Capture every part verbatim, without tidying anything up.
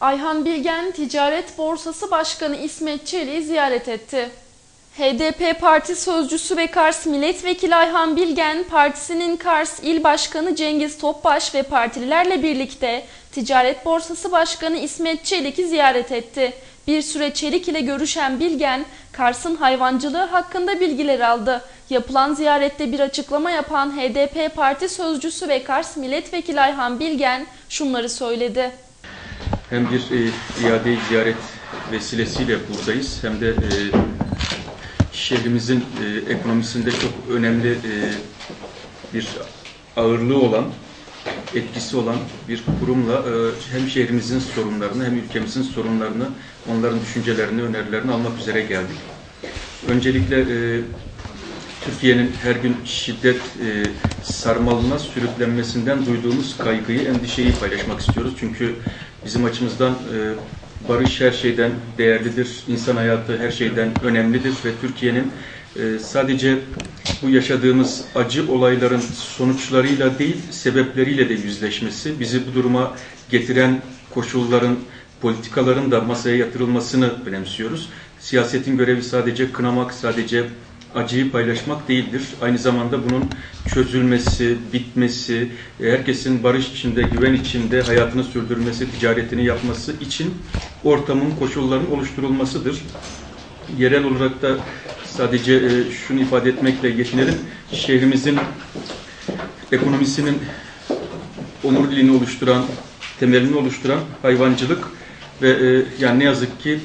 Ayhan Bilgen, Ticaret Borsası Başkanı İsmet Çelik'i ziyaret etti. H D P Parti Sözcüsü ve Kars Milletvekili Ayhan Bilgen, partisinin Kars İl Başkanı Cengiz Topbaş ve partililerle birlikte Ticaret Borsası Başkanı İsmet Çelik'i ziyaret etti. Bir süre Çelik ile görüşen Bilgen, Kars'ın hayvancılığı hakkında bilgiler aldı. Yapılan ziyarette bir açıklama yapan H D P Parti Sözcüsü ve Kars Milletvekili Ayhan Bilgen şunları söyledi. Hem bir e, iade-i ziyaret vesilesiyle buradayız, hem de e, şehrimizin e, ekonomisinde çok önemli e, bir ağırlığı olan, etkisi olan bir kurumla e, hem şehrimizin sorunlarını hem ülkemizin sorunlarını, onların düşüncelerini, önerilerini almak üzere geldik. Öncelikle e, Türkiye'nin her gün şiddet e, sarmalına sürüklenmesinden duyduğumuz kaygıyı, endişeyi paylaşmak istiyoruz. Çünkü bizim açımızdan e, barış her şeyden değerlidir, insan hayatı her şeyden önemlidir ve Türkiye'nin e, sadece bu yaşadığımız acı olayların sonuçlarıyla değil, sebepleriyle de yüzleşmesi, bizi bu duruma getiren koşulların, politikaların da masaya yatırılmasını önemsiyoruz. Siyasetin görevi sadece kınamak, sadece acıyı paylaşmak değildir. Aynı zamanda bunun çözülmesi, bitmesi, herkesin barış içinde, güven içinde hayatını sürdürmesi, ticaretini yapması için ortamın, koşulların oluşturulmasıdır. Yerel olarak da sadece şunu ifade etmekle yetinelim. Şehrimizin ekonomisinin omuriliğini oluşturan, temelini oluşturan hayvancılık ve yani ne yazık ki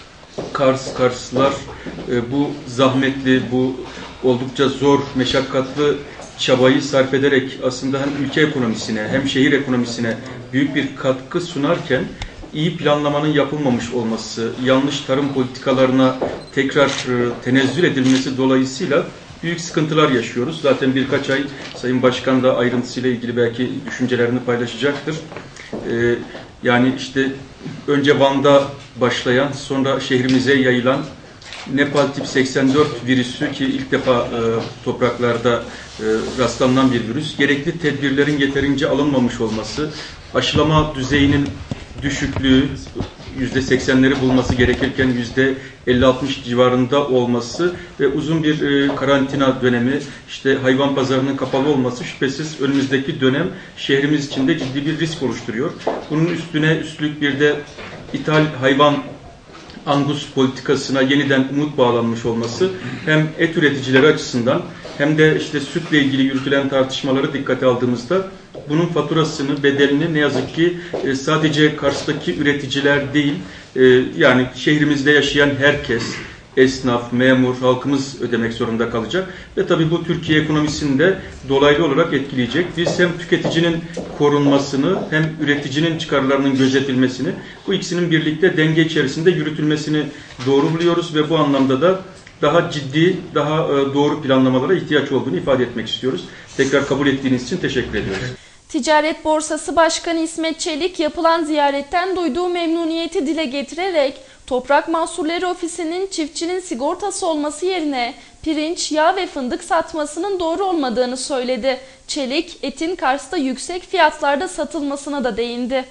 Kars, Karslılar e, bu zahmetli, bu oldukça zor, meşakkatli çabayı sarf ederek aslında hem ülke ekonomisine hem şehir ekonomisine büyük bir katkı sunarken iyi planlamanın yapılmamış olması, yanlış tarım politikalarına tekrar e, tenezzül edilmesi dolayısıyla büyük sıkıntılar yaşıyoruz. Zaten birkaç ay Sayın Başkan da ayrıntısıyla ilgili belki düşüncelerini paylaşacaktır. E, yani işte önce Van'da başlayan, sonra şehrimize yayılan Nepal tip seksen dört virüsü ki ilk defa e, topraklarda e, rastlanan bir virüs, gerekli tedbirlerin yeterince alınmamış olması, aşılama düzeyinin düşüklüğü, yüzde seksenleri bulması gerekirken yüzde elli altmış civarında olması ve uzun bir e, karantina dönemi, işte hayvan pazarının kapalı olması şüphesiz önümüzdeki dönem şehrimiz için de ciddi bir risk oluşturuyor. Bunun üstüne üstlük bir de ithal hayvan Angus politikasına yeniden umut bağlanmış olması hem et üreticileri açısından hem de işte sütle ilgili yürütülen tartışmaları dikkate aldığımızda bunun faturasını, bedelini ne yazık ki sadece Kars'taki üreticiler değil, yani şehrimizde yaşayan herkes, esnaf, memur, halkımız ödemek zorunda kalacak. Ve tabii bu Türkiye ekonomisini de dolaylı olarak etkileyecek. Biz hem tüketicinin korunmasını hem üreticinin çıkarlarının gözetilmesini, bu ikisinin birlikte denge içerisinde yürütülmesini doğru buluyoruz ve bu anlamda da daha ciddi, daha doğru planlamalara ihtiyaç olduğunu ifade etmek istiyoruz. Tekrar kabul ettiğiniz için teşekkür ediyoruz. Ticaret Borsası Başkanı İsmet Çelik yapılan ziyaretten duyduğu memnuniyeti dile getirerek Toprak Mahsulleri Ofisi'nin çiftçinin sigortası olması yerine pirinç, yağ ve fındık satmasının doğru olmadığını söyledi. Çelik, etin Kars'ta yüksek fiyatlarda satılmasına da değindi.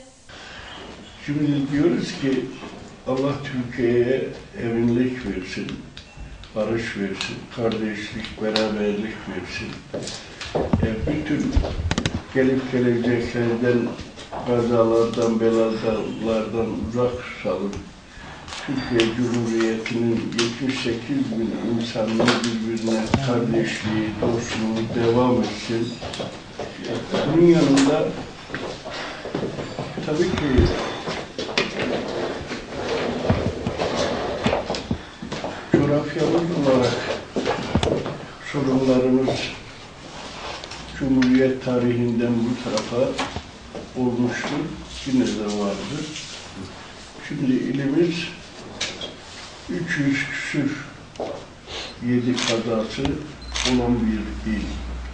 Şimdi diyoruz ki Allah Türkiye'ye eminlik versin, barış versin, kardeşlik, beraberlik versin. E, bütün gelip geleceklerden, gazalardan, belalardan uzak tutalım. Türkiye Cumhuriyeti'nin yetmiş sekiz bin insanın birbirine kardeşliği, dostluğu devam etsin. Bunun yanında tabii ki coğrafyamız olarak sorunlarımız Cumhuriyet tarihinden bu tarafa olmuştur, yine de vardır. Şimdi ilimiz üç yüz küsür yedi kazası olan bir il.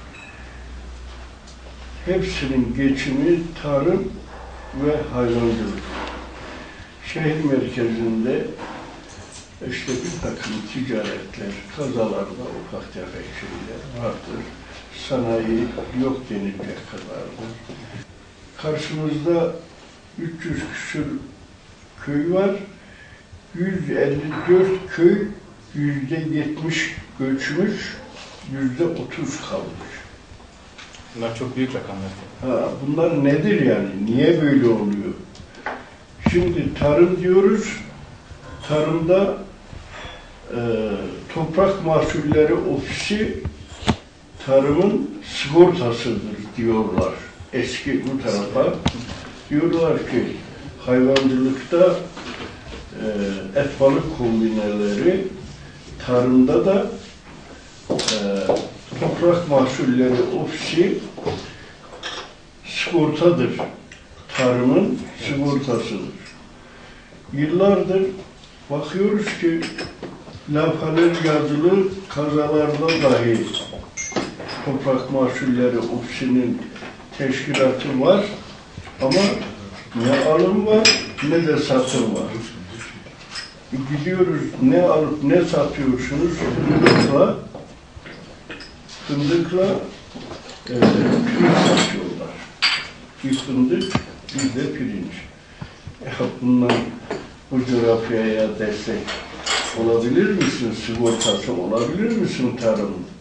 Hepsinin geçimi tarım ve hayvancılık. Şehir merkezinde işte bir takım ticaretler, kazalarda ufak tefek şeyler vardır. Sanayi yok denilecek kadardır. Karşımızda üç yüz küsür köy var. yüz elli dört köy yüzde yetmiş göçmüş, yüzde otuz kalmış. Bunlar çok büyük rakamlar. Ha, bunlar nedir yani? Niye böyle oluyor? Şimdi tarım diyoruz. Tarımda e, Toprak Mahsulleri Ofisi tarımın sigortasıdır diyorlar. Eski bu tarafa. Diyorlar ki hayvancılıkta e, et balık kombineleri, tarımda da e, Toprak Mahsulleri Ofisi sigortadır. Tarımın sigortasıdır. Yıllardır bakıyoruz ki levhalar yazılı, kazalarda dahi Toprak Mahsulleri Ofisi'nin teşkilatı var ama ne alım var ne de satım var. Gidiyoruz, ne alıp ne satıyorsunuz? Fındıkla fındıkla e, pirinç satıyorlar. Bir fındık, bir de pirinç. Ya bundan bu coğrafyaya destek olabilir misin? Sigortası olabilir misin tarımın?